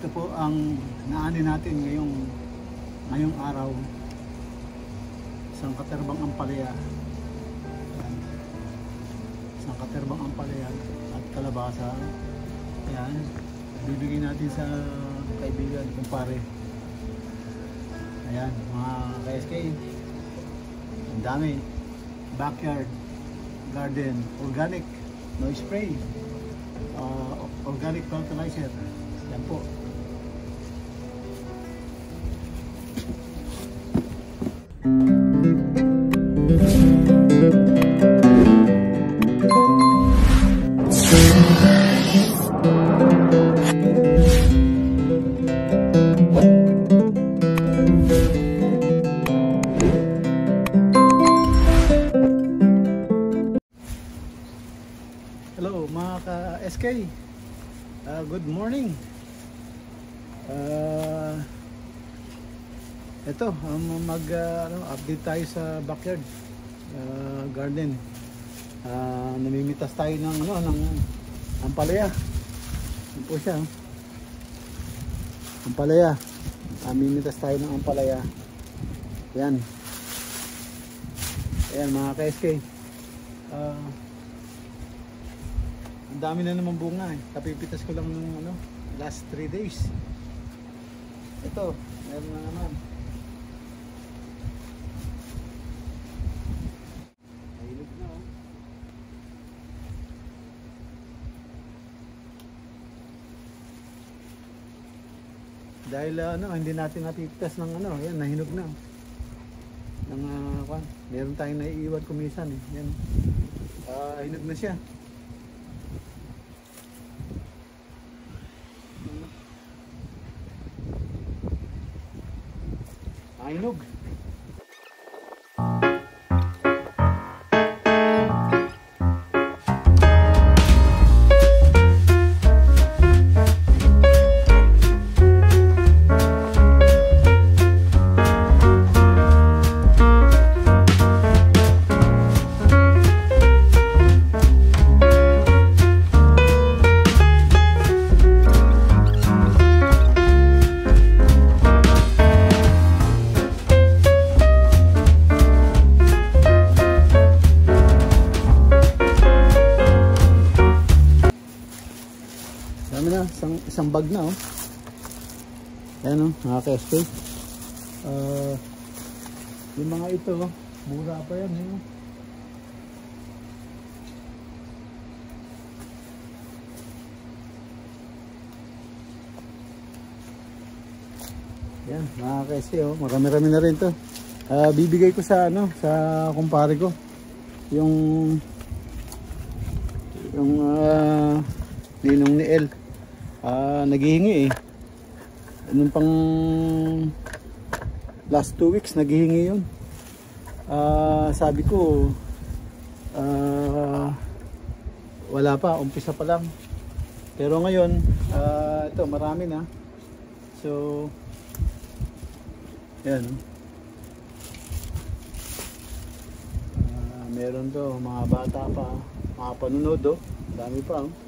po ang naani natin ngayong araw. Isang katerbang ampalaya. Isang katerbang ampalaya at kalabasa. Ayan. Bibigyan natin sa kaibigan, kumpare. Ayan, mga ka-SK. Ang dami. Backyard garden, organic, no spray. Organic fertilizer. Yan po. Hello mga ka-SK. Good morning. Ito, update tayo sa backyard garden. Namimitas tayo ng ampalaya. Yan po siya. Ampalaya. Namimitas tayo ng ampalaya. Yan. Ayan mga ka-SK. Ang dami na naman bunga eh. Kapipitas ko lang ng last 3 days. Ito, meron na naman. Mahilig na oh. Dahil hindi natin napipitas ng yan, nahinog na. Meron tayong naiiwan kumisan eh. Yan. Hinog na siya. Hinog. Isang bag na oh. Ayan oh, mga ka-SK. Yung mga ito, mura pa yan eh. Yan, mga ka-SK oh, marami-rami na rin to. Bibigay ko sa sa kumpare ko. Yung ninong ni El. Naghihingi eh. Anong pang last 2 weeks naghihingi yun. Sabi ko wala pa, umpisa pa lang. Pero ngayon ito marami na. So yan. Meron to mga bata pa, mga panunod oh. Dami pa oh.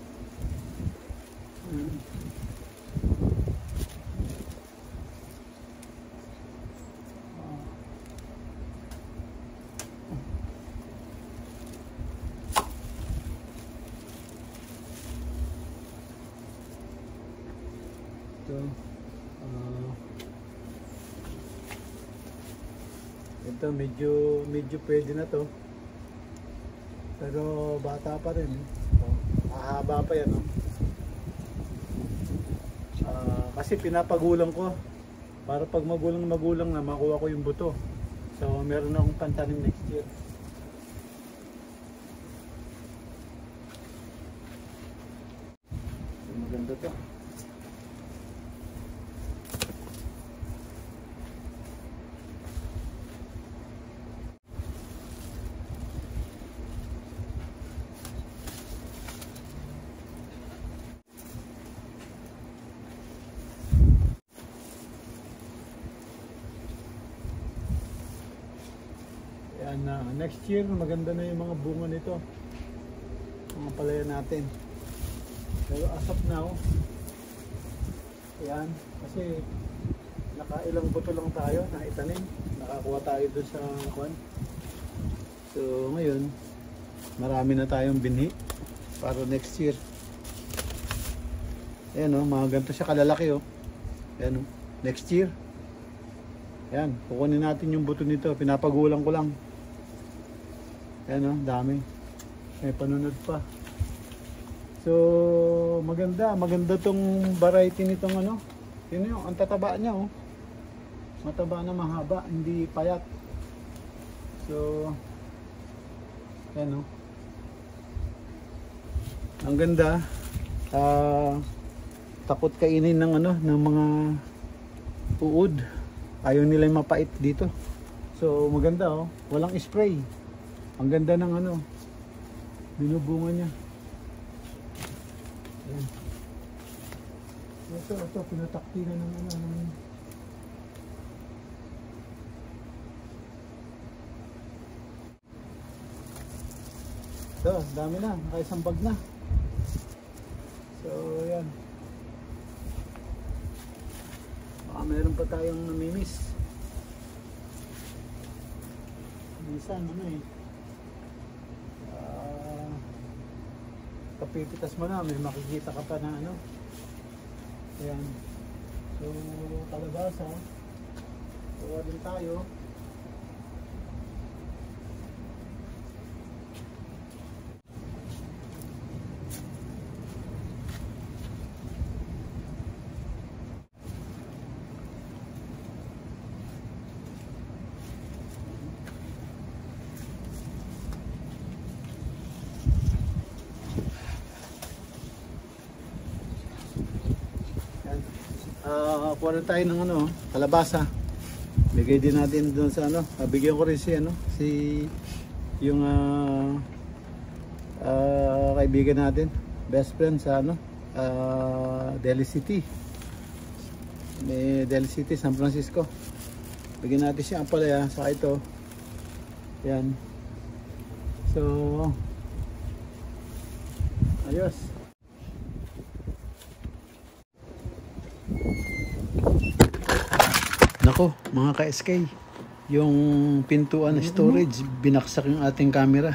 Ito medyo pwede na to, pero bata pa rin eh. Mahaba pa yan oh. Kasi pinapagulang ko para pag magulang na makuha ko yung buto. So meron akong pantanim next year. Maganda to. Next year maganda na yung mga bunga nito, mga palaya natin. Pero as of now Ayan, kasi nakailang buto lang tayo na itanim. Nakakuha tayo doon sa kwan. So ngayon, marami na tayong binhi para next year. Ayan o, mga ganito siya kalalaki o. Ayan o, next year. Ayan, kukunin natin yung buto nito. Pinapagulang ko lang. Ayan o, dami. May panunod pa. So, maganda tong variety nitong ano. Yun yung, ang tataba niya oh. Mataba na mahaba, hindi payat. So, yan oh. Ang ganda. Takot kainin ng ano, ng mga uod. Ayaw nila yung mapait dito. So, maganda oh. Walang spray. Ang ganda ng ano, binubunga niya. Ayan. Ito, pinataktinan ng ano. Ito, dami na. Nakaisang bag na. So, ayan. Baka meron pa tayong namimiss. Minsan, ano eh. Kapipitas mo na, may makikita ka pa na ano. Ayan. So, kalabasa. Kuha din tayo. Kuha na tayo ng ano, kalabasa. Bigay din natin doon sa ano. Bigyan ko rin si ano, si yung kaibigan natin, best friend sa ano, Delhi City. Delhi City, San Francisco. Bigyan natin siya ang palaya sa ito. Yan. So, ayos. Nako, mga ka-SK, yung pintuan na storage, binaksak yung ating camera.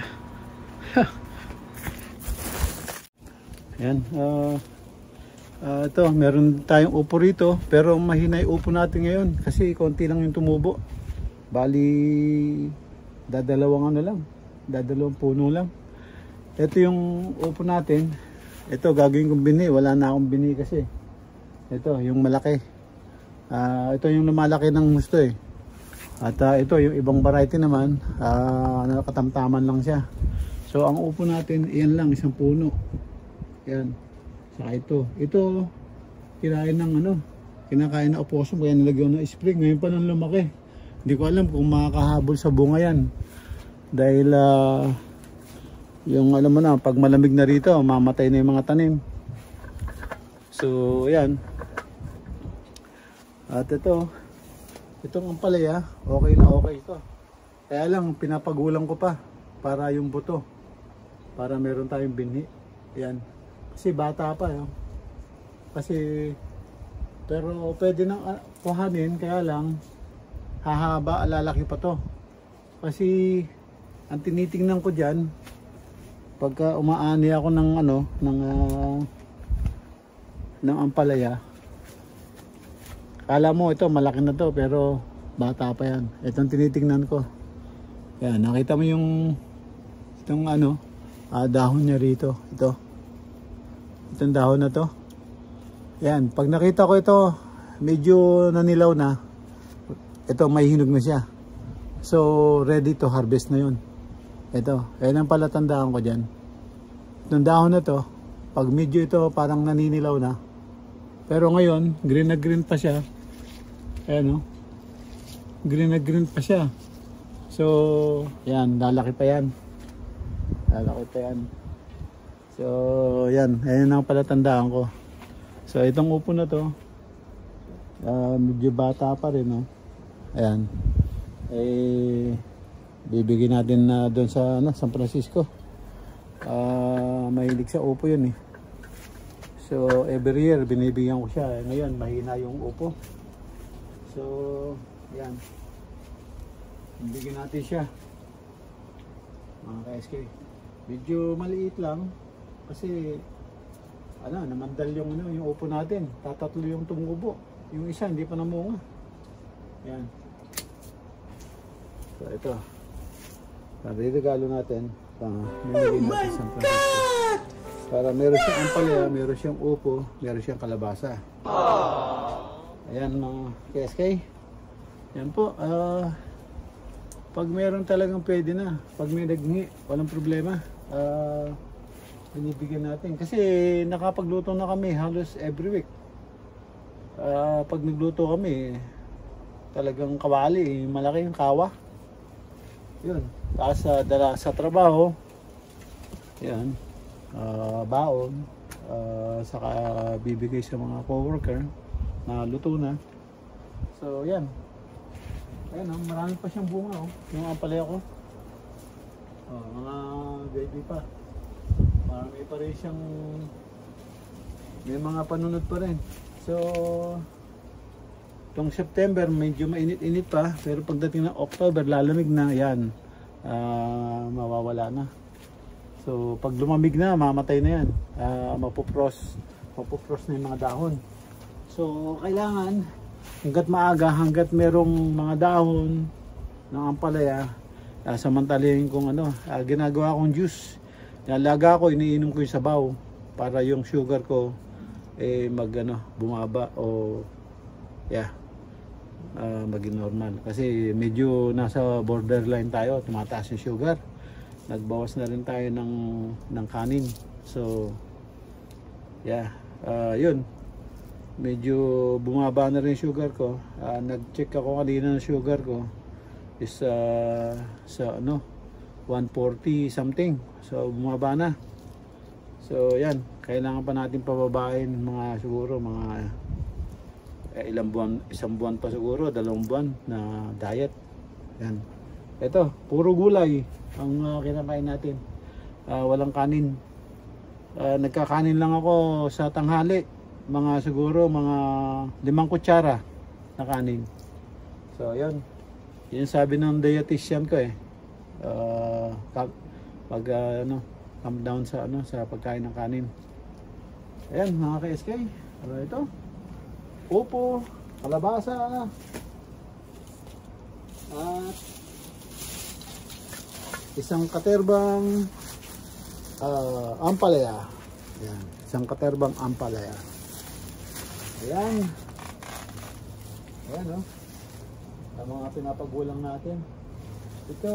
Yan. Ito, meron tayong upo rito, pero mahina yung upo natin ngayon kasi konti lang yung tumubo. Bali, dadalawang ano lang, dadalawang puno lang. Ito yung upo natin. Ito, gagawin kong bini. Wala na akong bini kasi. Ito, yung malaki. Ito yung lumalaki ng gusto eh. At ito yung ibang variety naman, nakatamtaman lang siya. So ang upo natin, iyan lang, isang puno. Yan. Saka ito kinain ng ano, kinakain na opossum, kaya nilagyan ng spring. Ngayon pa nang lumaki. Hindi ko alam kung makakahabol sa bunga yan. Dahil yung alam mo na, pag malamig na rito, mamatay na yung mga tanim. So yan. At itong ampalaya, okay na okay ito. Kaya lang, pinapagulang ko pa para yung buto. Para meron tayong binhi. Yan. Kasi bata pa yun. Pero pwede nang kuhanin, kaya lang, hahaba, lalaki pa to. Kasi, ang tinitingnan ko dyan, pagka umaani ako ng ano, ng ampalaya, kala mo ito malaki na to pero bata pa yan. Itong tinitingnan ko. Yan, nakita mo itong ano, dahon niya rito. Itong dahon na to. Yan, pag nakita ko ito, medyo nanilaw na. Ito, may hinog na siya. So, ready to harvest na yun. Ito, yan ang palatandaan ko dyan. Itong dahon na to, pag medyo ito parang naninilaw na. Pero ngayon, green na green pa siya. Ayan o. Green na green pa siya. So, yan. Lalaki pa yan. So, yan. Ayan ang palatandaan ko. So, itong upo na to, medyo bata pa rin o. Ayan. Bibigyan natin na doon sa San Francisco. Mahilig sa upo yun eh. So every year binibigyan ko siya. Ngayon mahina yung upo. So yan. Bigyan natin siya. Mga ka-SK. Medyo maliit lang kasi namandal yung yung upo natin. Tatatlo yung tumubo. Yung isa hindi pa namunga. Yan. So ito. Regalo natin. Oh my God! Para meron siyang ampalaya, meron siyang upo, meron siyang kalabasa. Ayan mga KSK. Yan po. Pag meron talagang pwede na. Pag may naghingi, walang problema. Binibigyan natin. Kasi nakapagluto na kami halos every week. Pag nagluto kami, talagang kawali. Malaki yung kawa. Yun. Tapos dala sa trabaho. Yan. Baon. Saka bibigay sa mga coworker na luto na. So yan. Ayan, marami pa siyang bunga. Yung ampalaya ko. Mga baby pa. Marami pa rin siyang may mga panunod pa rin. So itong September medyo mainit-init pa, pero pagdating ng October lalamig na yan. Mawawala na. So pag lumamig na, mamatay na yan. Mapupros na yung mga dahon. So kailangan hanggat maaga, hanggat merong mga dahon ng ampalaya, samantalahin kong ginagawa kong juice. Nalaga ko, iniinom ko yung sabaw para yung sugar ko bumaba o maging normal. Kasi medyo nasa borderline tayo, tumataas yung sugar. Nagbawas na rin tayo ng kanin. So yun. Medyo bumaba na rin sugar ko. Nag-check ako kanina ng sugar ko is sa 140 something. So bumaba na. So yan, kailangan pa natin pababain siguro mga ilang buwan, isang buwan pa siguro, 2 buwan na diet. Yan. Ito, puro gulay ang kinakain natin. Walang kanin. Nagkakanin lang ako sa tanghali. Siguro mga 5 kutsara na kanin. So yan. Yan sabi ng dietitian ko come down sa pagkain ng kanin. Ayan mga ka-SK. Ito. Upo, kalabasa. At isang katerbang ampalaya. Ayan, isang katerbang ampalaya. Ayan. Ayan ang mga pinapagulang natin. Ito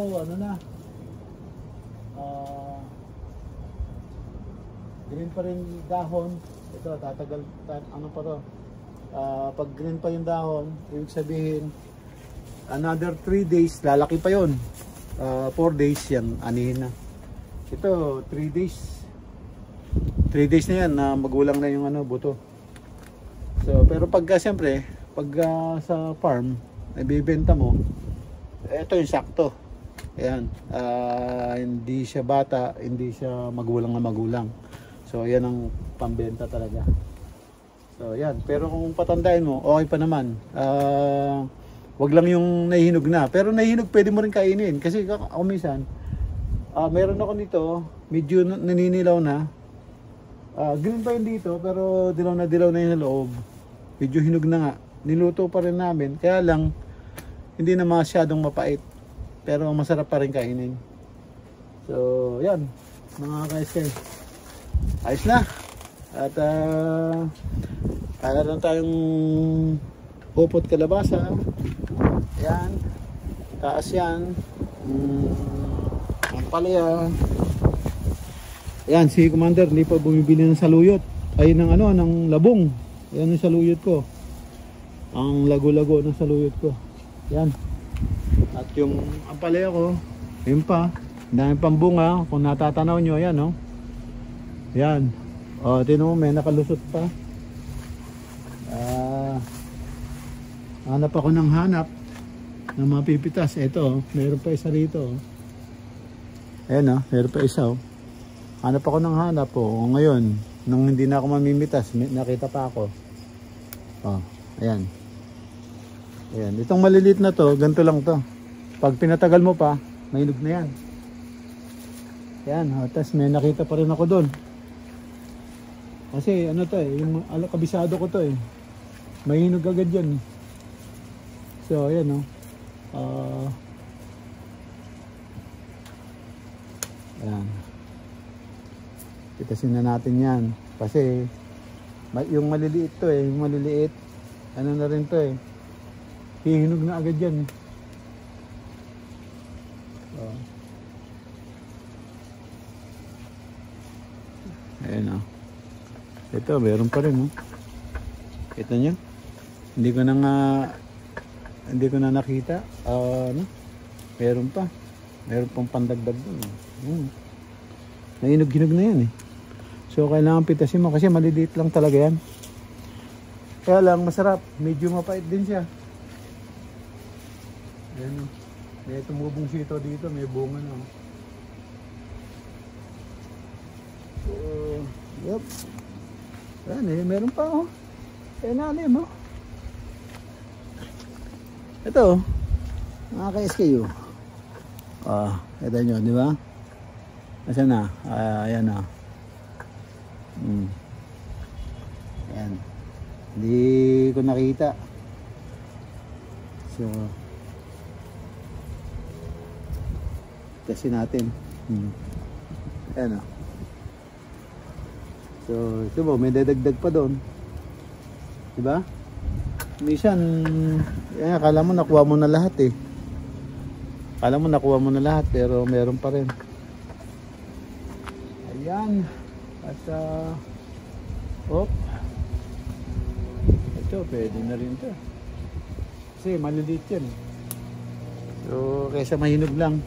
green pa rin dahon. Ito tatagal pa to. Pag green pa yung dahon, ibig sabihin another 3 days lalaki pa yon. 4 days yan, anihin na. Ito 3 days. 3 days na yan na magulang na yung buto. So pero siyempre pag sa farm ibebenta mo, ito yung sakto. Ayan, hindi siya bata, hindi siya magulang na magulang. So yan ang pambenta talaga. So yan, pero kung patandain mo, okay pa naman. Wag lang yung nahihinog na. Pero nahihinog pwede mo rin kainin. Kasi ako minsan, meron ako nito, medyo naninilaw na. Green pa yun dito, pero dilaw na yung loob. Medyo hinog na nga. Niluto pa rin namin. Kaya lang, hindi na masyadong mapait. Pero masarap pa rin kainin. So yan, mga ka-SK. Ayos na. At kaya lang tayong upot kalabasa. Yan. Taas yan. Ampalaya. Yan, si Commander hindi pa bumibili ng saluyot. Ay ng ng labong. Yan yung saluyot ko. Ang lago-lago ng saluyot ko. Yan. At yung ampalaya ko, yun pa. Dahil pang bunga, kung natatanaw nyo, yan yan. Tinan mo, may nakalusot pa. Hanap ako ng hanap ng mapipitas. Ito, meron pa isa rito. Ayan meron pa isa. Hanap ako ng hanap. Ngayon, nung hindi na ako mamimitas, nakita pa ako. Oh, ayan. Ayan, itong maliliit na to, ganito lang to. Pag pinatagal mo pa, mahinog na yan. Ayan, tapos may nakita pa rin ako doon. Kasi ano to yung kabisado ko to mahinog agad yan. So ayan ayan. Pitasin na natin yan. Kasi yung maliliit to yung maliliit, ano na rin to hihinog na agad yan ayan ito meron pa rin kita nyo, hindi ko na nakita meron pang pandagdag doon. Nahinog-hinog na yan so kailangan pitasin mo kasi maliliit lang talaga yan, kaya lang masarap, medyo mapait din siya. Ayan may tumubong sito dito, may bunga na so yep. Ayan meron pa ayan ito mga ka-SKU ito nyo, di ba? Asan na? Ayan ayan hindi ko nakita so kasi natin ayan so ito mo may dadagdag pa doon, diba? Minsan akala mo nakuha mo na lahat pero meron pa rin. Ayan at ito pwede na rin ito kasi maliliit yan so kaysa mahinog lang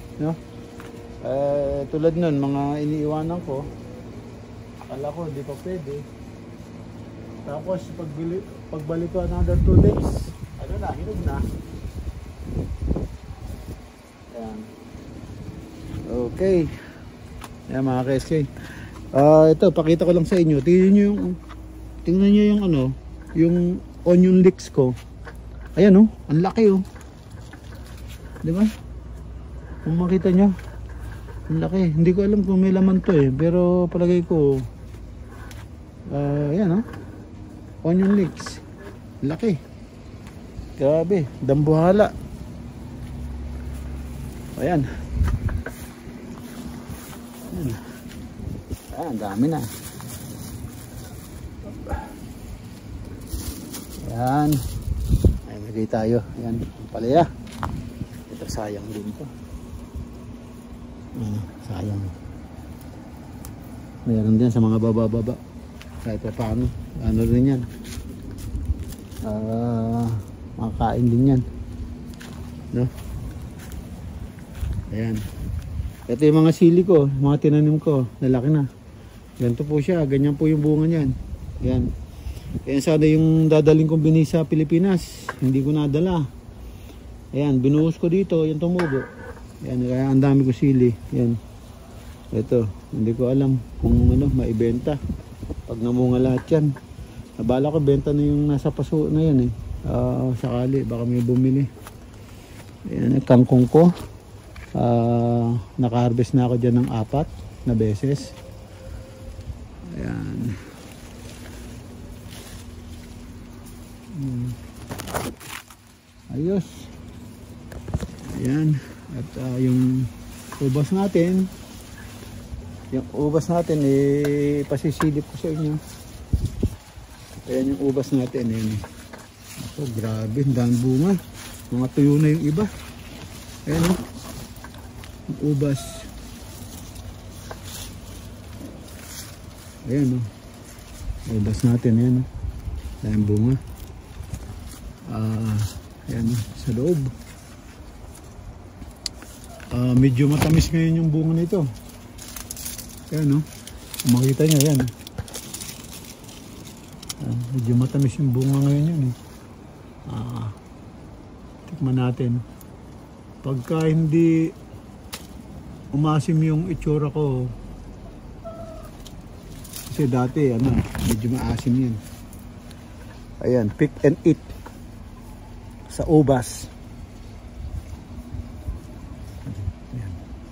tulad nun mga iniiwanan ko, akala ko hindi pa pwede, tapos pagbalik ko another 2 days hinog na. Ayan. Okay ayan mga ka-SK, ito pakita ko lang sa inyo, tingnan nyo yung yung onion leeks ko. Ayan ang laki diba? Kung makita nyo ang laki, hindi ko alam kung may laman to pero palagay ko ayan onion leeks, laki, grabe, dambuhala. Ayan ang dami na. Ayan ay lagay tayo. Ayan ang palaya, ito sayang din to. Sayang, meron din sa mga baba kahit pa paano rin yan, makakain din yan ayan. Ito yung mga sili ko, mga tinanim ko, lalaki na. Ganito po siya, ganyan po yung bunga niyan. Ayan. Ayan sana yung dadaling kong bini sa Pilipinas, hindi ko nadala. Ayan, binuhos ko dito, yung tumubo. Ayan, kaya ang dami ko sili. Ayan. Ito, hindi ko alam kung maibenta. Pag namunga lahat yan. Nabala ko benta na yung nasa paso na yan sakali, baka may bumili. Ayan, kangkong ko. Naka-harvest na ako dyan ng 4 na beses. Ayan. Ayos. Ayan. At yung ubas natin, pasisilip ko sa inyo. Ayan yung ubas natin. Ayan. Ako, grabe, ang daming bunga. Mga tuyo na yung iba. Ayan yung ubas. Ayan ubas natin. Ayan daming bunga. Ayan sa loob. Medyo matamis ngayon yung bunga nito. Ayan makita nyo yan. Medyo matamis yung bunga ngayon yan tikman natin. Pagka hindi umasim yung itsura ko, Kasi dati ano, medyo maasim yun. Ayan, pick and eat sa ubas. Ayan.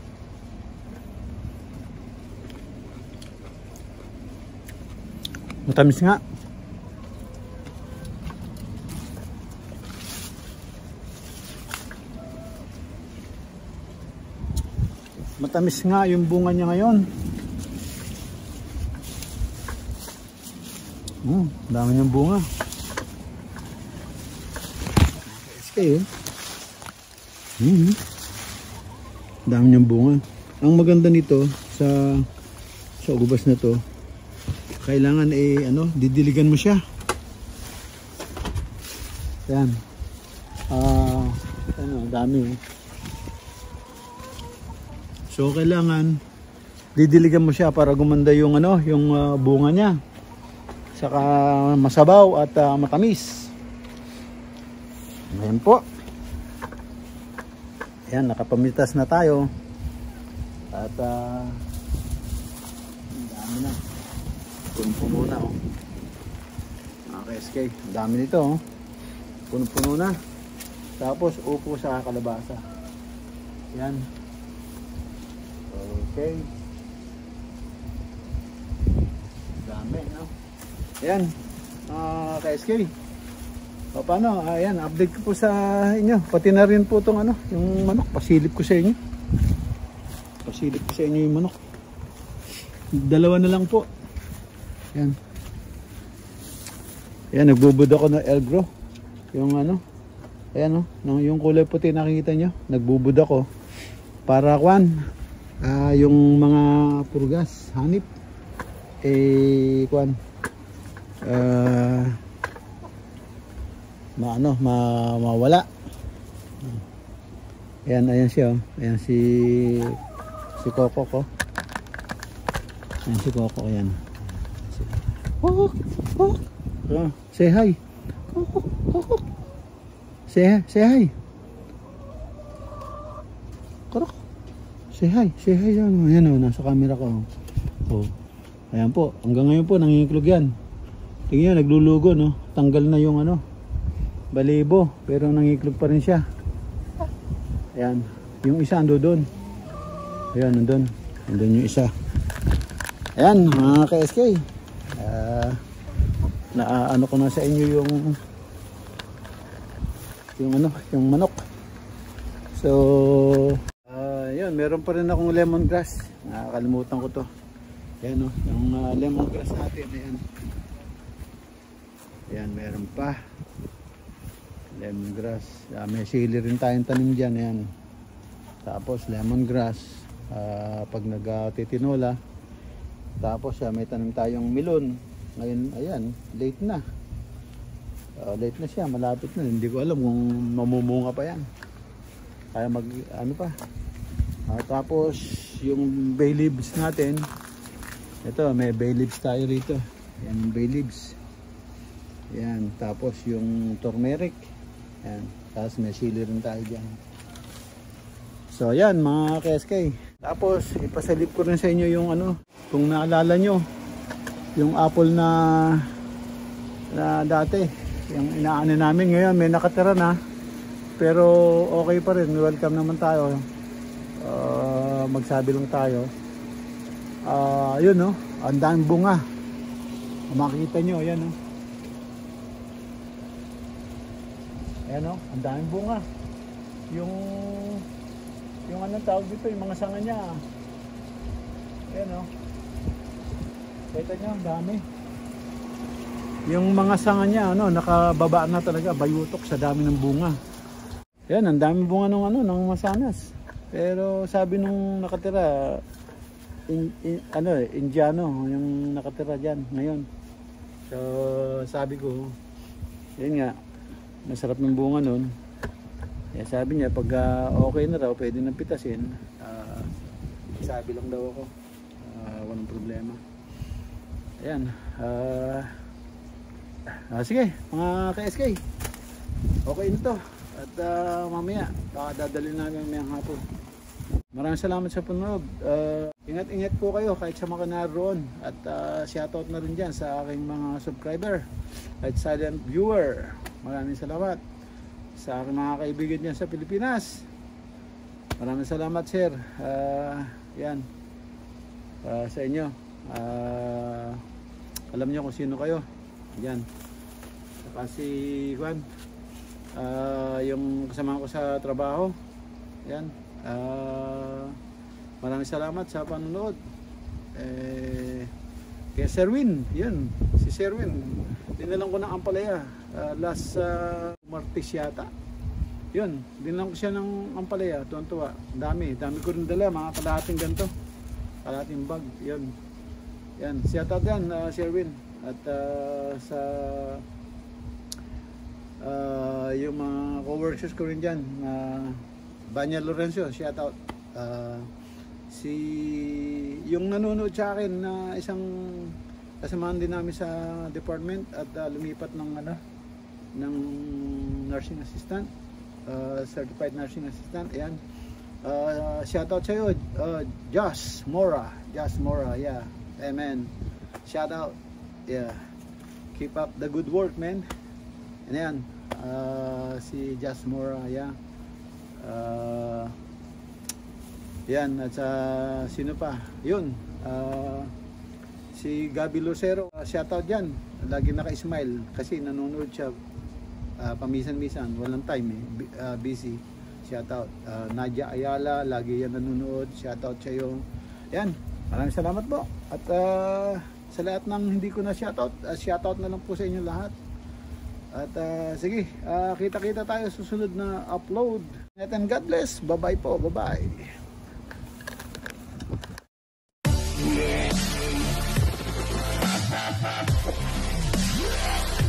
Matamis nga. Matamis nga yung bunga niya ngayon. Dami niyang bunga. Okay, dami niyang bunga. Ang maganda nito sa ubas na to, kailangan ano, didiligan mo siya. Yan. Ano, dami. So kailangan didiligan mo siya para gumanda yung ano, yung bunga niya. Saka masabaw at matamis. Ayan po. Ayan, nakapamitas na tayo. At dami na. Puno-puno na, oh. Okay, SK. Dami nito, oh. Puno-puno na. Tapos upo sa kalabasa. Ayan. Okay. Dami, no? Ayan. Ka-SK. O paano? Ayan, update ko po sa inyo. Pati na rin po itong ano, yung manok. Pasilip ko sa inyo. Pasilip ko sa inyo yung manok. Dalawa na lang po. Ayan. Ayan, nagbubud ako ng elgro. Yung ano. Ayan, oh, yung kulay puti nakikita nyo. Nagbubud ako. Para kwan. Yung mga purgas, hanip, kwan, mawala. Ayan siya, oh. Ayan si Coco ko. Ayan si Coco, ayan. Say hi. Coco. Say hi. Coco. Say hi yan. Ayan, oh, nasa camera ko. Oh. Ayan po, hanggang ngayon po nangingiklog yan. Tingnan, naglulugo, no. Tanggal na yung ano, balibo, pero nangingiklog pa rin siya. Ayan, yung isa ando doon. Ayan, nandun yung isa. Ayan, mga ka-SK. Ano ko na sa inyo yung manok. So yun, meron pa rin akong lemongrass. Nakakalimutan ko to. Ayan, oh, yung lemongrass natin. Ayan, meron pa lemongrass. May sili rin tayong tanim dyan. Ayan. Tapos lemongrass, pag nagtitinola. Tapos may tanim tayong melon. Ngayon, ayan, late na. Late na siya, malapit na. Hindi ko alam kung mamumunga pa yan. Kaya ano pa. Tapos yung bay leaves natin, ito, may bay leaves tayo rito. Yan yung bay leaves. Yan, tapos yung turmeric. Yan, tapos may sili rin tayo dyan. So yan mga ka-SK. Tapos ipasalip ko rin sa inyo yung ano, kung naalala nyo yung apple na dati, yung inaano namin. Ngayon may nakatira na, pero okay pa rin, welcome naman tayo. Magsabi lang tayo. Yun, no, ang daming bunga. Makikita nyo, ayan, no. Ayan, no, ang daming bunga. Yung anong tawag dito, yung mga sanga niya. Ayan, no. Kita nyo, ang dami. Yung mga sanga niya, ano, nakababa na talaga, bayutok sa dami ng bunga. Ayan, ang daming bunga ng masanas. Pero sabi nung nakatira, Indiano yung nakatira dyan ngayon. So sabi ko, yun nga, masarap ng bunga nun. Sabi niya pag okay na raw, pwede nang pitasin. Sabi lang daw ako, walang problema. Ayan. Sige mga ka-SK, okay na to. At mamaya baka dadalhin namin mayang hapon. Maraming salamat sa panonood. Ingat-ingat po kayo kahit sa mga naroon. At shoutout na rin dyan sa aking mga subscriber at silent viewer. Maraming salamat sa aking mga kaibigan dyan sa Pilipinas. Maraming salamat, sir. Yan. Sa inyo. Alam niyo kung sino kayo. Yan. Saka si Juan. Yung kasama ko sa trabaho. Yan. Maraming salamat sa panonood. Kaya Sherwin, yun, si Sherwin, dinalang ko ng ampalaya last Martes yata. Yun, dinalang ko siya ng ampalaya, tuwan-tuwa. Dami ko rin dala, mga kalahating ganito, kalahating bag. Yun, yan, shoutout yan, Sherwin. At sa yung mga co-workers ko rin dyan, Banya Lorenzo, shout out. Yung nanonood sa akin na isang kasamahan din namin sa department at lumipat ng ng nursing assistant, certified nursing assistant. Ayan. Shout out sa iyo, Josh Mora, yeah. Amen. Shout out. Yeah. Keep up the good work, man. And ayan, si Josh Mora, yeah. Yan, at sino pa yun, si Gabi Lucero, shoutout dyan, lagi naka-smile kasi nanonood siya pamisan-misan, walang time busy. Shoutout Nadia Ayala, lagi yan nanonood, shoutout sa iyo. Yan, maraming salamat po. At sa lahat ng hindi ko na shoutout, shoutout na lang po sa inyo lahat. At sige, kita-kita tayo susunod na upload. And God bless. Bye-bye po. Bye-bye.